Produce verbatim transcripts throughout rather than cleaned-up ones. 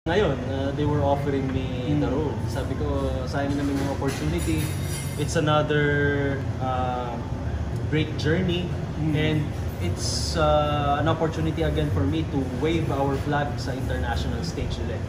Ngayon, uh, they were offering me mm. the role. Sabi ko, sayang naman yung opportunity. It's another uh, great journey mm. and it's uh, an opportunity again for me to wave our flag sa international stage ulit.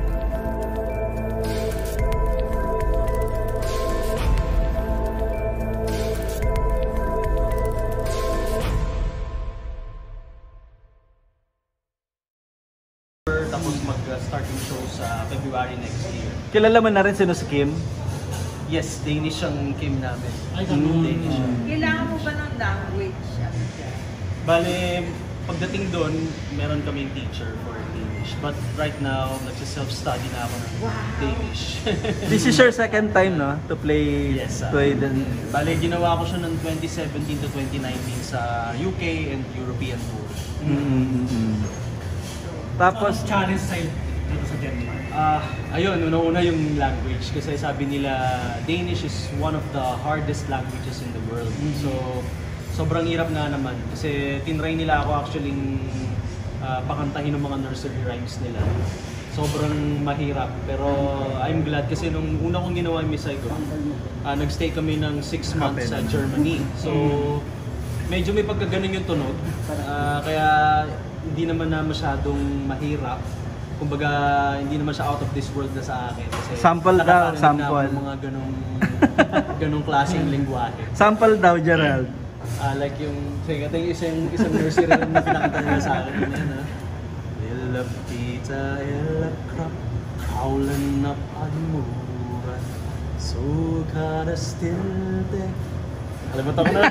Tapos mag-starting show sa February next year. Kilala mo na rin sino si Kim? Yes, Danish ang Kim namin. Ay, ganun. Danish. Kailangan mo ba ng language? Bale, pagdating doon, meron kaming teacher for Danish. But right now, nagsi-self-study na ako ng wow. Danish. This is your second time, no? To play yes, uh, Thuy. Then... Bale, ginawa ko siya ng twenty seventeen to twenty nineteen sa U K and European tour. Mm-hmm. Tapos, so, challenge sa'yo dito sa Denmark? Ah, uh, ayun, una-una yung language kasi sabi nila Danish is one of the hardest languages in the world. Mm-hmm. So, sobrang hirap nga naman kasi tinry nila ako actually uh, pakantahin ng mga nursery rhymes nila. Sobrang mahirap pero I'm glad kasi nung una kong ginawa yung Miss Saigon, uh, nagstay kami ng six months sa Germany. So, medyo may pagkaganon yung tunog. Uh, kaya hindi naman na masyadong mahirap. Kumbaga, hindi naman siya out of this world na sa akin. Kasi sample daw, sample. Na mga ganong, ganong klaseng lingwahe. Sample daw, Gerald. Uh, like yung, sige, ito yung isang, isang nursery rin na pinakanta nila sa akin. Yan, ha? Illa pizza, illa krap, howlin' up ang mura, so kada stilte. Alam mo na?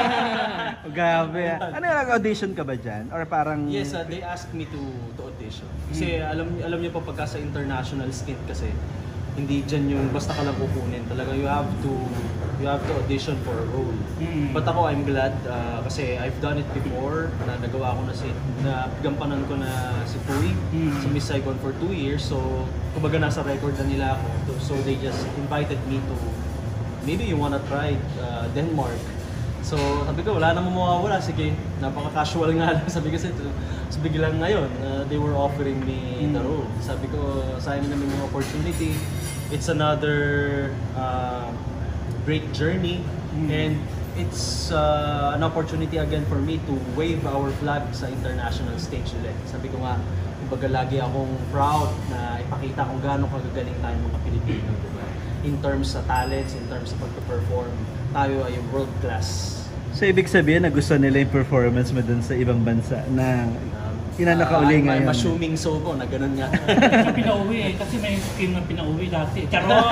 Grabe. Ano yung nag-audition ka ba dyan? Or parang... Yes, uh, they asked me to to audition. Kasi hmm. alam alam niyo pa pagka sa international stint kasi hindi dyan yung basta ka lang kukunin. Talaga you have to you have to audition for a role. Hmm. But ako, I'm glad uh, kasi I've done it before. Na nagawa ko na si na gampanan ko na si Thuy hmm. sa Miss Saigon for two years. So, kumbaga nasa record na nila ako. So, they just invited me to maybe you wanna try uh, Denmark. So, sabi ko, wala namang mawawala. Sige, napaka-casual nga lang. Sabi ko, so biglang ngayon, uh, they were offering me mm. the role. Sabi ko, sayang naman yung opportunity. It's another uh, great journey. Mm. And it's uh, an opportunity again for me to wave our flag sa international stage ulit. Sabi ko nga, kumbaga lagi akong proud na ipakita kung gaano kagagaling tayo mga Pilipino. Diba? In terms sa talents, in terms sa pag-perform, tayo ay world class. So, ibig sabihin na gusto nila yung performance mo dun sa ibang bansa na inanakauli uh, ngayon? I'm assuming so po, na ganun nga. Kasi pinauwi eh, kasi may Kim na pinauwi dati. Charot!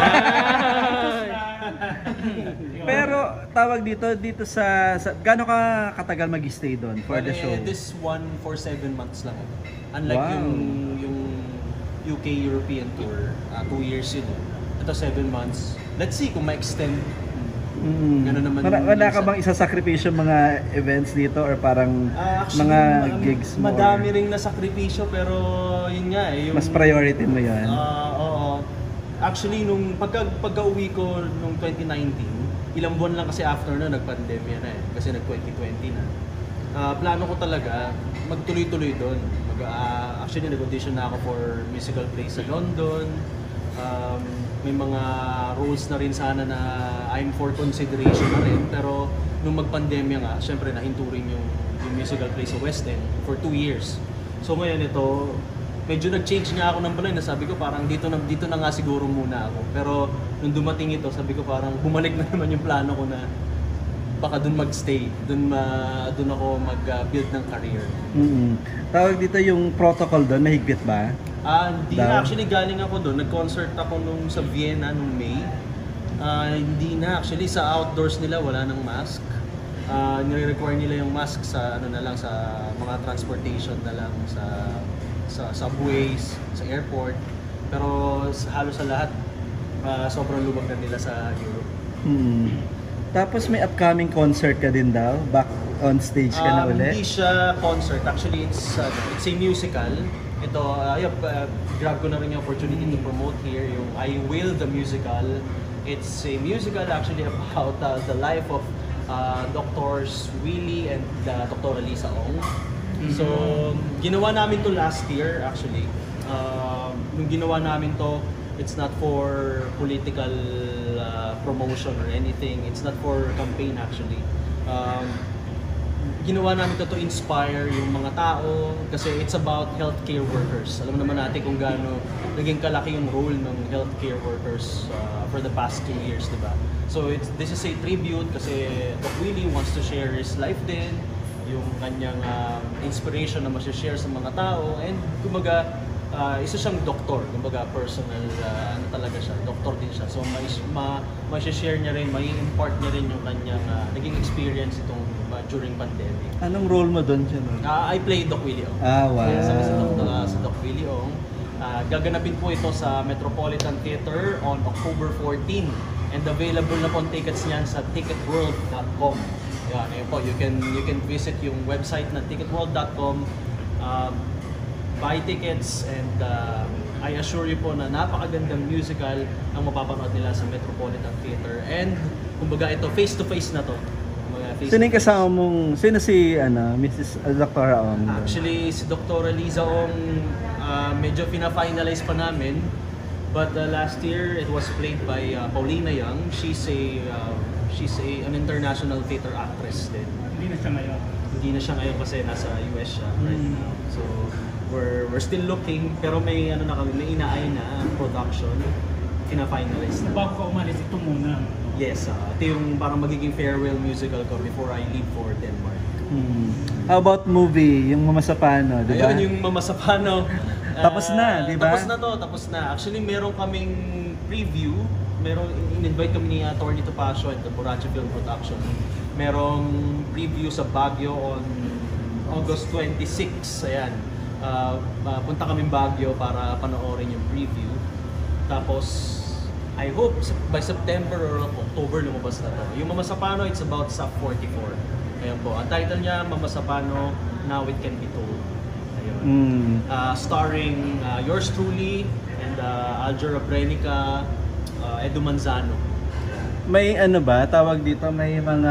Pero tawag dito, dito sa, sa gaano ka katagal mag-stay doon for well, the show? Eh, this one for seven months lang. Unlike wow. yung, yung U K European tour, uh, two years yun. Ito seven months. Let's see kung ma-extend. Mm. Ganun naman. Wala, wala ka bang isasakripisyo mga events dito or parang uh, actually, mga um, gigs mo? Madami ring nasakripisyo pero yun nga eh. Yung, mas priority mo yan? Uh, oo. Actually, nung pagka, pagka-uwi ko nung twenty nineteen, ilang buwan lang kasi after na nag-pandemya na eh. Kasi nag-twenty twenty na. Uh, plano ko talaga magtuloy-tuloy doon. Mag, uh, actually, nag-audition na ako for musical plays sa London. Um, may mga roles na rin sana na I'm for consideration na rin. Pero nung mag-pandemya nga, syempre nahinturin yung, yung musical play sa West End for two years. So ngayon ito, medyo nag-change nga ako ng balay na sabi ko parang dito na, dito na nga siguro muna ako. Pero nung dumating ito, sabi ko parang bumalik na naman yung plano ko na baka dun mag-stay, dun, ma, dun ako mag-build ng career. Mm-hmm. Tawag dito yung protocol doon, mahigpit ba? Ah, hindi na actually galing ako doon. Nag-concert ako nung sa Vienna nung May. Uh, hindi na actually sa outdoors nila wala nang mask. Uh, nire-require nila yung mask sa ano na lang sa mga transportation na lang sa sa subways, sa airport. Pero sa, halos sa lahat uh, sobrang lubag na nila sa Europe. Hmm. Tapos may upcoming concert ka din daw? Back on stage ka na um, ulit? Hindi siya concert. Actually, it's, uh, it's a musical. Ito, uh, yeah, uh, grab ko na rin yung opportunity to promote here yung I Will the Musical. It's a musical actually about uh, the life of uh, Doctors Willie and uh, Doctor Lisa Ong. Mm-hmm. So, ginawa namin to last year actually. Uh, nung ginawa namin to, it's not for political uh, promotion or anything. It's not for campaign actually. Um, ginawa namin to to inspire yung mga tao kasi it's about healthcare workers. Alam naman natin kung gaano naging kalaki yung role ng healthcare workers uh, for the past two years, di ba? So it's, this is a tribute kasi Doc Willie wants to share his life din, yung kanyang uh, inspiration na ma-share sa mga tao, and kumbaga uh, isa siyang doktor, kumbaga personal uh, ano talaga siya, doktor din siya. So ma ma ma-share niya rin, mai-impart niya rin yung kanyang uh, naging experience itong uh, during pandemic. Anong role mo doon siya? Uh, I play Doc Willie Ong. Ah, wow. Yes, sa Doc, uh, sa Doc Willie Ong. Uh, gaganapin po ito sa Metropolitan Theater on October fourteenth, and available na po ang tickets niyan sa ticket world dot com. Yan, ayun po, you can you can visit yung website na ticket world dot com, um, buy tickets, and uh, I assure you po na napakagandang musical ang mapapanood nila sa Metropolitan Theater. And kumbaga ito, face-to-face na to. Face Sino yung kasama mong, sino si ano, Missus Doctor Ong? Actually, si Doctor Liza Ong, uh, medyo pina-finalize pa namin. But uh, last year, it was played by uh, Paulina Young. She's a uh, she's a an international theater actress din. Hindi na siya ngayon. Hindi na siya ngayon kasi nasa U S siya right Mm. now. So we're we're still looking, pero may ano na kami, may inaay na production, pina-finalize na. Bago ka umalis, ito muna. Yes, uh, ito yung parang magiging farewell musical ko before I leave for Denmark. Hmm. How about movie, yung Mama Sapano, di ba? Ayun, yung Mama Sapano. Tapos na, di ba? Tapos na to, tapos na. Actually, meron kaming preview. Meron, in-invite kami ni Attorney Topacio at the Borracho Film Production. Merong preview sa Baguio on August twenty-sixth. Ayan. Uh, uh, punta kaming Baguio para panoorin yung preview. Tapos, I hope by September or October lumabas na to. Yung Mama Sapano, it's about Sub forty-four. Ayan po. Ang title niya, Mama Sapano, Now It Can Be Told. Ayun. Mm. Uh, starring uh, yours truly and uh, Aljura Brenica, uh, Edu Manzano. May ano ba, tawag dito, may mga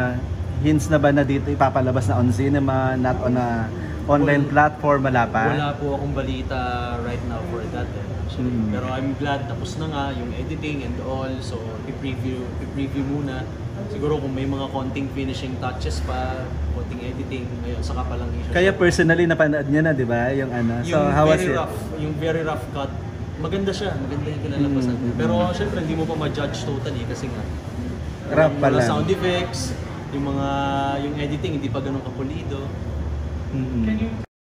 hints na ba na dito ipapalabas na on cinema, not on a online Wala. platform, wala pa? Wala po akong balita right now for that. Eh, actually. Mm. Pero I'm glad tapos na nga yung editing and all. So, i-preview, i-preview muna. Siguro kung may mga konting finishing touches pa, konting editing, ngayon saka pa lang i-show. Kaya personally napanood niya na, di ba? Yung ano. So, Yung how was very it? rough, yung very rough cut, maganda siya, maganda yung kinalabasan. Mm. Pero syempre hindi mo pa ma-judge totally kasi nga Rough pa wala lang. sound effects, yung mga yung editing hindi pa ganun kapulido. Mm. Can you